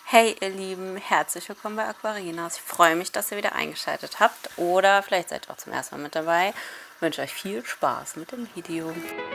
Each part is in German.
Hey ihr Lieben, herzlich willkommen bei Aquarinas. Ich freue mich, dass ihr wieder eingeschaltet habt oder vielleicht seid ihr auch zum ersten Mal mit dabei. Ich wünsche euch viel Spaß mit dem Video.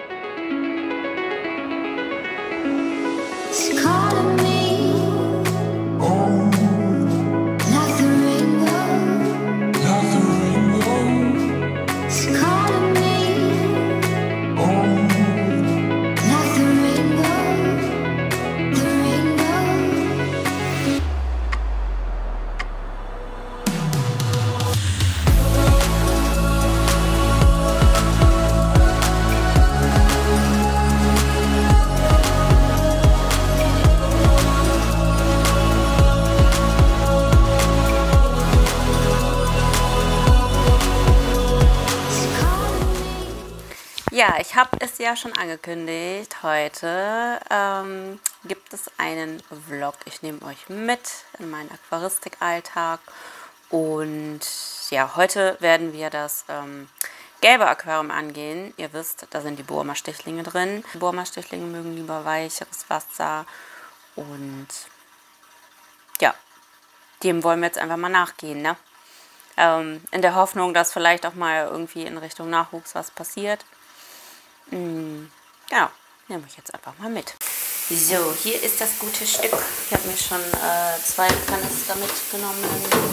Ja, ich habe es ja schon angekündigt. Heute gibt es einen Vlog. Ich nehme euch mit in meinen Aquaristik-Alltag. Und ja, heute werden wir das gelbe Aquarium angehen. Ihr wisst, da sind die Burma-Stichlinge drin. Die Burma-Stichlinge mögen lieber weicheres Wasser. Und ja, dem wollen wir jetzt einfach mal nachgehen, ne? In der Hoffnung, dass vielleicht auch mal irgendwie in Richtung Nachwuchs was passiert. Genau, nehme ich jetzt einfach mal mit. So, hier ist das gute Stück. Ich habe mir schon 2 Kanister mitgenommen.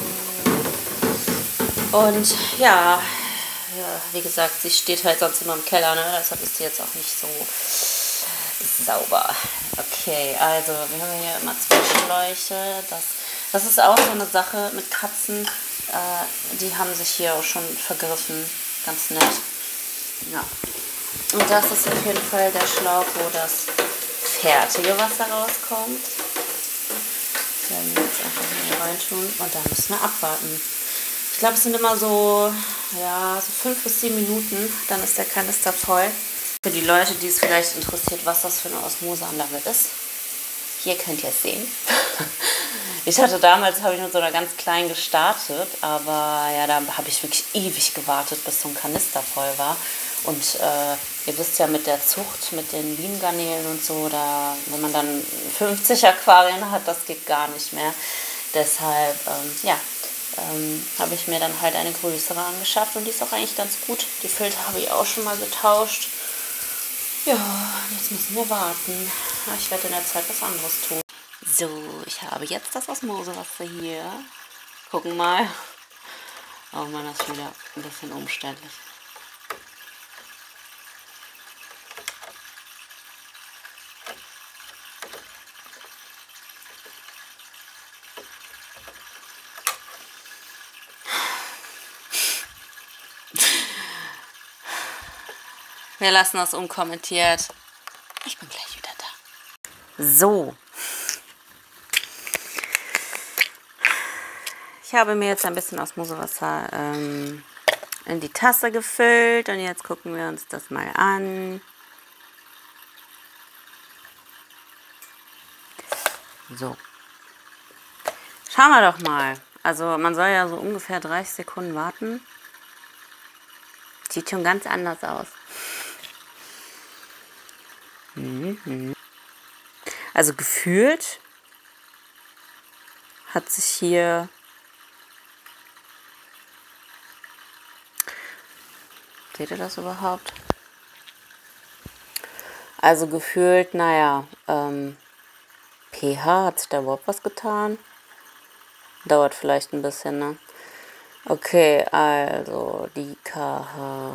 Und ja, wie gesagt, sie steht halt sonst immer im Keller, ne? Deshalb ist sie jetzt auch nicht so sauber. Okay, also wir haben hier immer 2 Schläuche. Das ist auch so eine Sache mit Katzen. Die haben sich hier auch schon vergriffen. Ganz nett. Ja. Und das ist auf jeden Fall der Schlauch, wo das fertige Wasser rauskommt. Das werden wir jetzt einfach hier rein tun und dann müssen wir abwarten. Ich glaube, es sind immer so, ja, so 5 bis 7 Minuten, dann ist der Kanister voll. Für die Leute, die es vielleicht interessiert, was das für eine Osmoseanlage ist. Hier könnt ihr es sehen. Ich hatte damals, habe ich mit so einer ganz kleinen gestartet, aber ja, da habe ich wirklich ewig gewartet, bis so ein Kanister voll war. Und ihr wisst ja, mit der Zucht, mit den Bienengarnelen und so, da, wenn man dann 50 Aquarien hat, das geht gar nicht mehr. Deshalb, habe ich mir dann halt eine größere angeschafft und die ist auch eigentlich ganz gut. Die Filter habe ich auch schon mal getauscht. Ja, jetzt müssen wir warten. Ich werde in der Zeit was anderes tun. So, ich habe jetzt das Osmosewasser hier. Gucken mal. Oh man, das ist wieder ein bisschen umständlich. Wir lassen das unkommentiert. Ich bin gleich wieder da. So. Ich habe mir jetzt ein bisschen Osmosewasser in die Tasse gefüllt. Und jetzt gucken wir uns das mal an. So. Schauen wir doch mal. Also man soll ja so ungefähr 30 Sekunden warten. Sieht schon ganz anders aus. Also gefühlt hat sich hier seht ihr das überhaupt? Also gefühlt, naja, pH, hat sich da überhaupt was getan? Dauert vielleicht ein bisschen, ne? Okay, also die KH.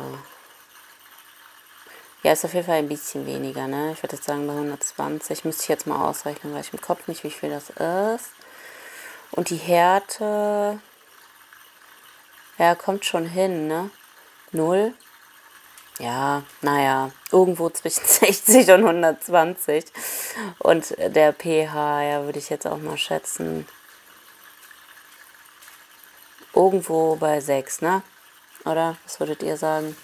Ja, ist auf jeden Fall ein bisschen weniger, ne? Ich würde jetzt sagen bei 120. Müsste ich jetzt mal ausrechnen, weil ich im Kopf nicht, wie viel das ist. Und die Härte, ja, kommt schon hin, ne? 0. Ja, naja, irgendwo zwischen 60 und 120. Und der pH, ja, würde ich jetzt auch mal schätzen, irgendwo bei 6, ne? Oder? Was würdet ihr sagen?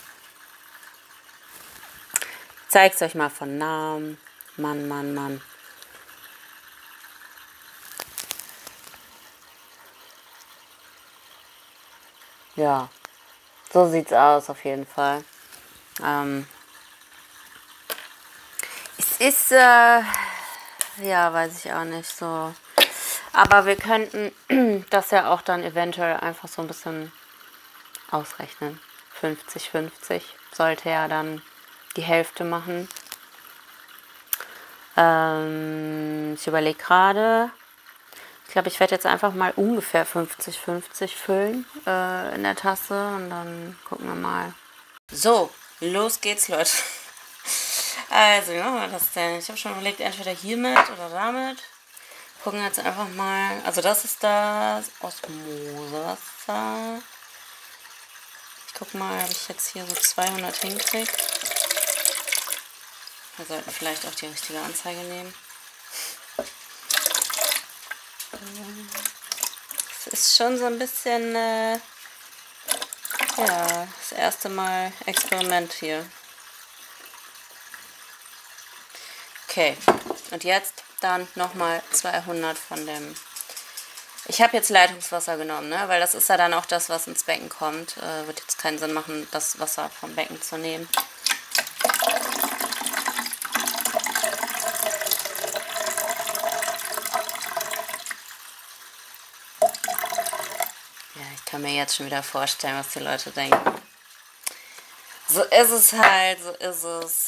Ich zeige es euch mal von Namen. Mann. Ja, so sieht's aus auf jeden Fall. Es ist, ja, weiß ich auch nicht so. Aber wir könnten das ja auch dann eventuell einfach so ein bisschen ausrechnen. 50-50 sollte ja dann die Hälfte machen. Ich überlege gerade. Ich glaube, ich werde jetzt einfach mal ungefähr 50-50 füllen in der Tasse und dann gucken wir mal. So, los geht's, Leute. Also, wie machen wir das denn? Ich habe schon überlegt, entweder hiermit oder damit. Gucken jetzt einfach mal. Also, das ist das Osmosewasser. Ich guck mal, ob ich jetzt hier so 200 hinkriege. Wir sollten vielleicht auch die richtige Anzeige nehmen. Es ist schon so ein bisschen, ja, das erste Mal Experiment hier. Okay, und jetzt dann nochmal 200 von dem. Ich habe jetzt Leitungswasser genommen, ne? Weil das ist ja dann auch das, was ins Becken kommt. Wird jetzt keinen Sinn machen, das Wasser vom Becken zu nehmen. Ja, ich kann mir jetzt schon wieder vorstellen, was die Leute denken. So ist es halt, so ist es.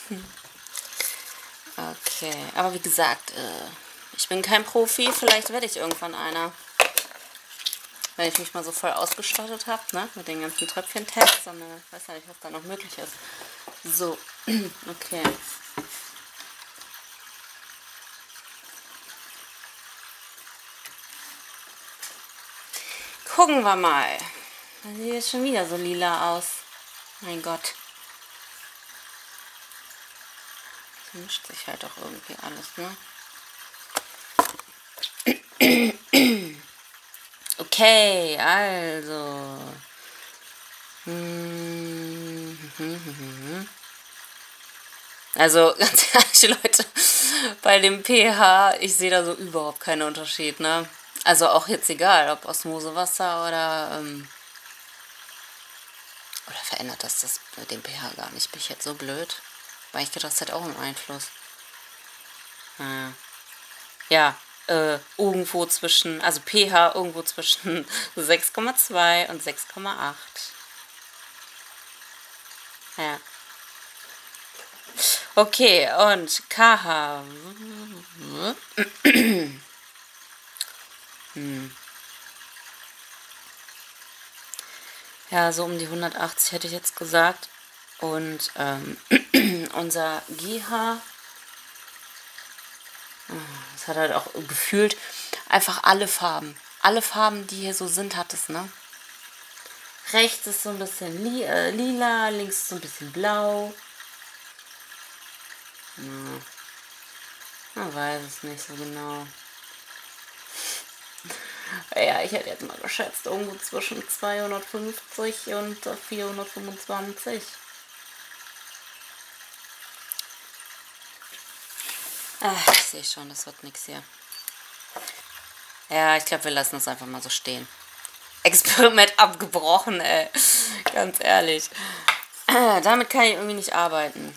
Okay, aber wie gesagt, ich bin kein Profi, vielleicht werde ich irgendwann einer. Wenn ich mich mal so voll ausgestattet habe, ne, mit den ganzen Tröpfchentests, dann weiß ja nicht, was da noch möglich ist. So, okay. Gucken wir mal. Das sieht jetzt schon wieder so lila aus. Mein Gott. Das mischt sich halt auch irgendwie alles, ne? Okay, also. Also, ganz ehrlich, Leute, bei dem pH, ich sehe da so überhaupt keinen Unterschied, ne? Also auch jetzt egal, ob Osmosewasser oder verändert das den pH gar nicht? Bin ich jetzt so blöd? Weil ich gedacht, das hat auch einen Einfluss. Ja, irgendwo zwischen, also pH irgendwo zwischen 6,2 und 6,8. Ja. Okay, und KH. Ja, so um die 180 hätte ich jetzt gesagt. Und unser GH, das hat halt auch gefühlt einfach alle Farben. Alle Farben, die hier so sind, hat es, ne? Rechts ist so ein bisschen lila, links ist so ein bisschen blau. Man weiß es nicht so genau. Ja, ich hätte jetzt mal geschätzt, irgendwo zwischen 250 und 425. Ach, ich sehe schon, das wird nichts hier. Ja, ich glaube, wir lassen das einfach mal so stehen. Experiment abgebrochen, ey. Ganz ehrlich. Damit kann ich irgendwie nicht arbeiten.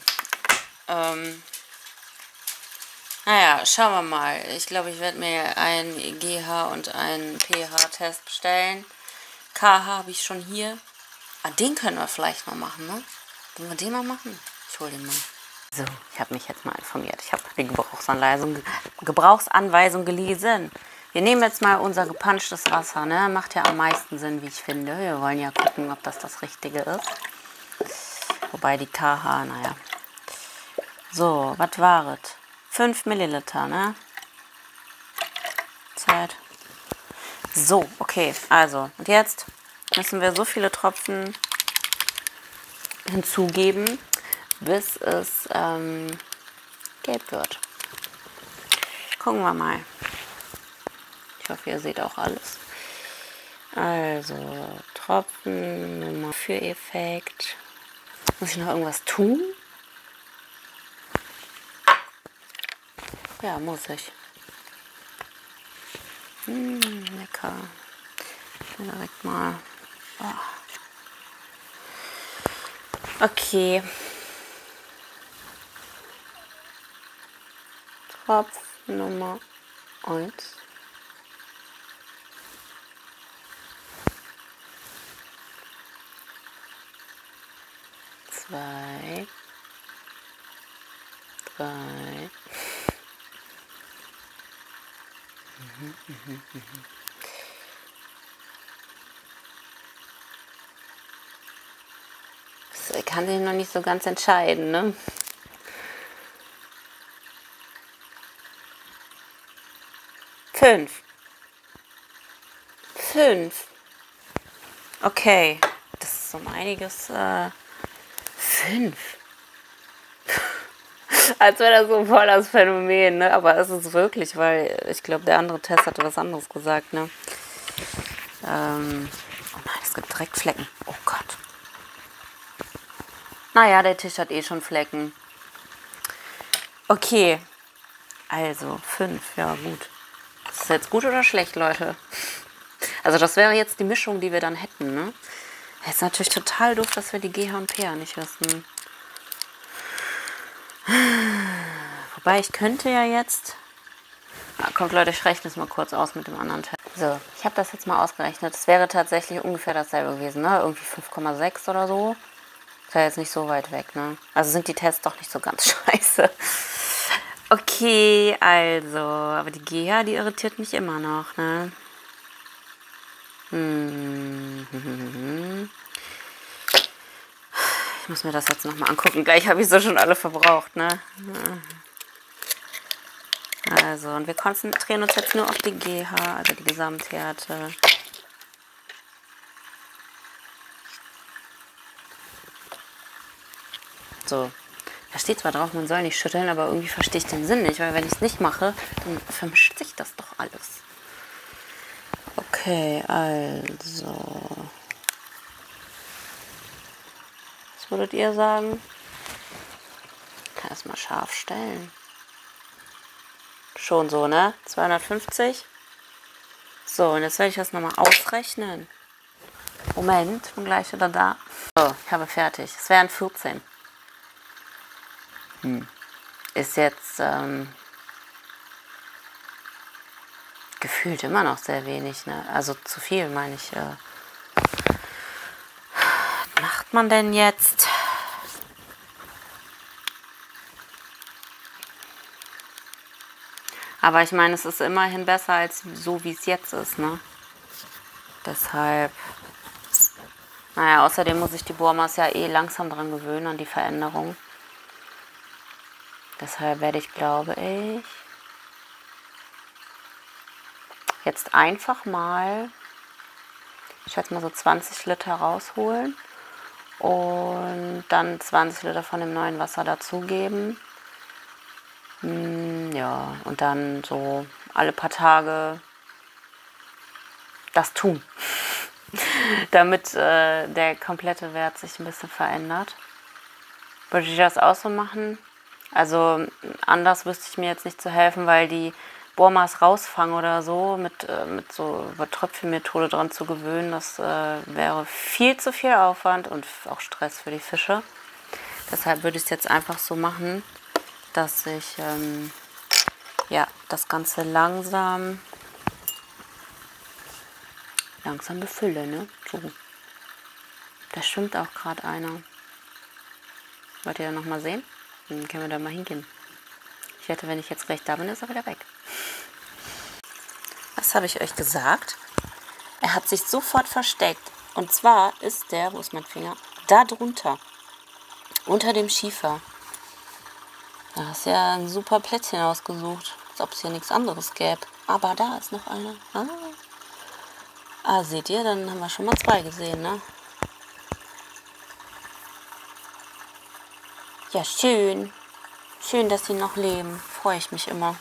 Naja, schauen wir mal. Ich glaube, ich werde mir ein GH und einen pH-Test bestellen. KH habe ich schon hier. Ah, den können wir vielleicht mal machen, ne? Wollen wir den mal machen? Ich hole den mal. So, ich habe mich jetzt mal informiert. Ich habe die Gebrauchsanweisung gelesen. Wir nehmen jetzt mal unser gepanschtes Wasser, ne? Macht ja am meisten Sinn, wie ich finde. Wir wollen ja gucken, ob das Richtige ist. Wobei die KH, naja. So, was war es? 5 Milliliter, ne? Zeit. So, okay, also. Und jetzt müssen wir so viele Tropfen hinzugeben, bis es gelb wird. Gucken wir mal. Ich hoffe, ihr seht auch alles. Also, Tropfen, Nummer für Effekt. Muss ich noch irgendwas tun? Ja, muss ich. Lecker. Direkt mal. Oh. Okay. Tropfen Nummer 1. 2, 3. Ich kann sich noch nicht so ganz entscheiden, ne? Fünf. Okay, das ist um einiges. 5. Als wäre das so voll das Phänomen, ne? Aber es ist wirklich, weil ich glaube, der andere Test hatte was anderes gesagt, ne? Oh nein, es gibt direkt Flecken. Oh Gott. Naja, der Tisch hat eh schon Flecken. Okay. Also 5, ja gut. Ist das jetzt gut oder schlecht, Leute? Also das wäre jetzt die Mischung, die wir dann hätten, ne? Jetzt ist natürlich total doof, dass wir die GH und PH nicht wissen. Wobei, ich könnte ja jetzt... kommt, Leute, ich rechne es mal kurz aus mit dem anderen Test. So, ich habe das jetzt mal ausgerechnet. Es wäre tatsächlich ungefähr dasselbe gewesen, ne? Irgendwie 5,6 oder so. Ist ja jetzt nicht so weit weg, ne? Also sind die Tests doch nicht so ganz scheiße. Okay, also, aber die GH, die irritiert mich immer noch, ne? Ich muss mir das jetzt nochmal angucken. Gleich habe ich so schon alle verbraucht, ne? Also, und wir konzentrieren uns jetzt nur auf die GH, also die Gesamthärte. So, da steht zwar drauf, man soll nicht schütteln, aber irgendwie verstehe ich den Sinn nicht, weil wenn ich es nicht mache, dann vermischt sich das doch alles. Okay, also. Was würdet ihr sagen? Ich kann das mal scharf stellen. Schon so, ne? 250. So, und jetzt werde ich das nochmal ausrechnen. Moment, bin gleich wieder da. So, ich habe fertig. Es wären 14. Ist jetzt gefühlt immer noch sehr wenig, ne? Also zu viel, meine ich. Was macht man denn jetzt? Aber ich meine, es ist immerhin besser als so, wie es jetzt ist, ne? Deshalb. Naja, außerdem muss ich die Bohrmaß ja eh langsam dran gewöhnen, an die Veränderung. Deshalb werde ich, glaube ich, jetzt einfach mal, ich schätze mal so 20 Liter rausholen und dann 20 Liter von dem neuen Wasser dazugeben. Ja, und dann so alle paar Tage das tun, damit der komplette Wert sich ein bisschen verändert. Würde ich das auch so machen? Also anders wüsste ich mir jetzt nicht zu helfen, weil die Bohrmaß rausfangen oder so, mit so Tröpfchenmethode dran zu gewöhnen, das wäre viel zu viel Aufwand und auch Stress für die Fische. Deshalb würde ich es jetzt einfach so machen, dass ich ja, das Ganze langsam befülle, ne? So. Da schwimmt auch gerade einer. Wollt ihr ja noch mal sehen? Dann können wir da mal hingehen. Ich wette, wenn ich jetzt gleich da bin, ist er wieder weg. Was habe ich euch gesagt? Er hat sich sofort versteckt. Und zwar ist der, wo ist mein Finger? Da drunter. Unter dem Schiefer. Da ist ja ein super Plätzchen ausgesucht. Als ob es hier nichts anderes gäbe. Aber da ist noch einer. Ah, seht ihr? Dann haben wir schon mal 2 gesehen, ne? Ja, schön. Schön, dass sie noch leben. Freue ich mich immer.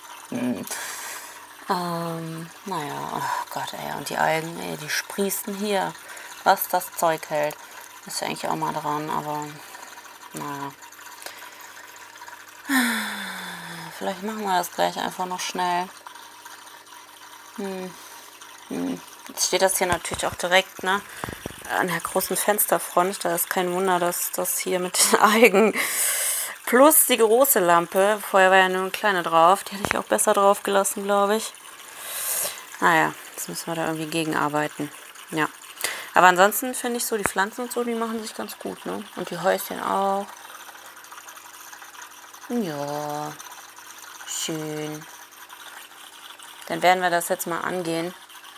Naja, oh Gott, ey. Und die Algen, ey, die sprießen hier. Was das Zeug hält. Ist ja eigentlich auch mal dran, aber naja. Vielleicht machen wir das gleich einfach noch schnell. Jetzt steht das hier natürlich auch direkt, ne, an der großen Fensterfront. Da ist kein Wunder, dass das hier mit den Algen plus die große Lampe, vorher war ja nur eine kleine drauf, die hätte ich auch besser drauf gelassen, glaube ich. Naja, jetzt müssen wir da irgendwie gegenarbeiten. Ja, Aber ansonsten finde ich so, die Pflanzen und so, die machen sich ganz gut, ne? Und die Häuschen auch. Ja, schön. Dann werden wir das jetzt mal angehen.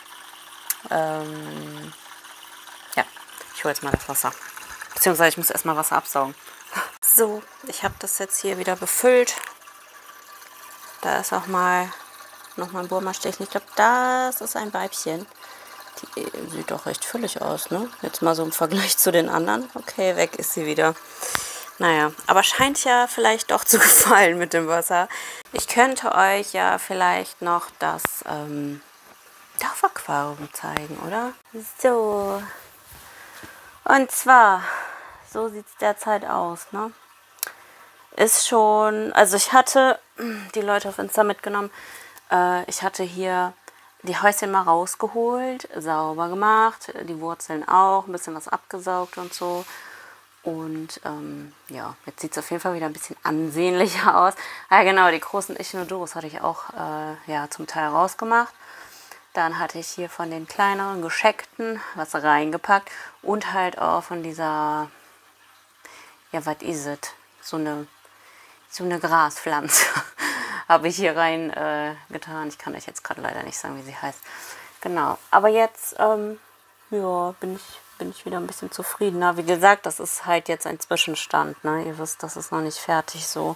Ja, ich hole jetzt mal das Wasser. Beziehungsweise ich muss erstmal Wasser absaugen. So, ich habe das jetzt hier wieder befüllt. Da ist auch mal nochmal ein Burma-Stechchen. Ich glaube, das ist ein Weibchen. Die sieht doch recht füllig aus, ne? Jetzt mal so im Vergleich zu den anderen. Okay, weg ist sie wieder. Naja, aber scheint ja vielleicht doch zu gefallen mit dem Wasser. Ich könnte euch ja vielleicht noch das Dorfaquarium zeigen, oder? So. Und zwar, so sieht es derzeit aus, ne? Ist schon, also ich hatte die Leute auf Insta mitgenommen. Ich hatte hier die Häuschen mal rausgeholt, sauber gemacht, die Wurzeln auch, ein bisschen was abgesaugt und so. Und ja, jetzt sieht es auf jeden Fall wieder ein bisschen ansehnlicher aus. Ah genau, die großen Echinodoros hatte ich auch ja, zum Teil rausgemacht. Dann hatte ich hier von den kleineren gescheckten was reingepackt und halt auch von dieser, ja, was ist es? So eine Graspflanze habe ich hier rein getan. Ich kann euch jetzt gerade leider nicht sagen, wie sie heißt. Genau, aber jetzt ja, bin ich wieder ein bisschen zufriedener. Wie gesagt, das ist halt jetzt ein Zwischenstand. Ne? Ihr wisst, das ist noch nicht fertig so.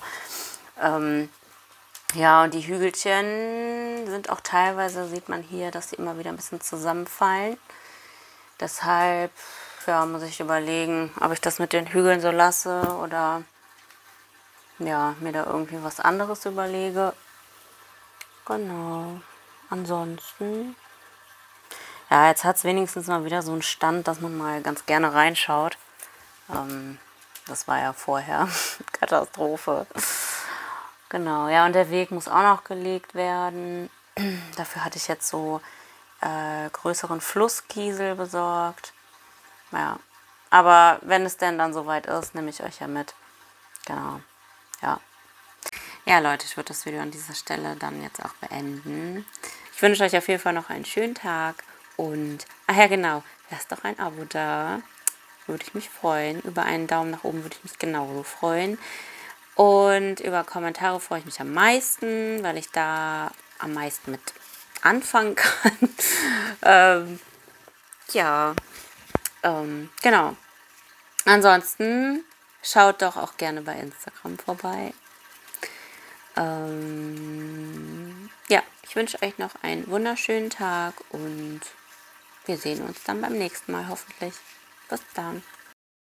Ja, und die Hügelchen sind auch teilweise, sieht man hier, dass die immer wieder ein bisschen zusammenfallen. Deshalb, ja, muss ich überlegen, ob ich das mit den Hügeln so lasse oder ja, mir da irgendwie was anderes überlege. Genau. Ansonsten, ja, jetzt hat es wenigstens mal wieder so einen Stand, dass man mal ganz gerne reinschaut. Das war ja vorher Katastrophe. Genau, ja, und der Weg muss auch noch gelegt werden. Dafür hatte ich jetzt so größeren Flusskiesel besorgt. Ja, aber wenn es denn dann soweit ist, nehme ich euch ja mit. Genau, ja. Ja, Leute, ich würde das Video an dieser Stelle dann jetzt auch beenden. Ich wünsche euch auf jeden Fall noch einen schönen Tag und, ach ja genau, lasst doch ein Abo da. Würde ich mich freuen. Über einen Daumen nach oben würde ich mich genauso freuen. Und über Kommentare freue ich mich am meisten, weil ich da am meisten mit anfangen kann. Ja, genau. Ansonsten schaut doch auch gerne bei Instagram vorbei. Ja, ich wünsche euch noch einen wunderschönen Tag und wir sehen uns dann beim nächsten Mal hoffentlich. Bis dann.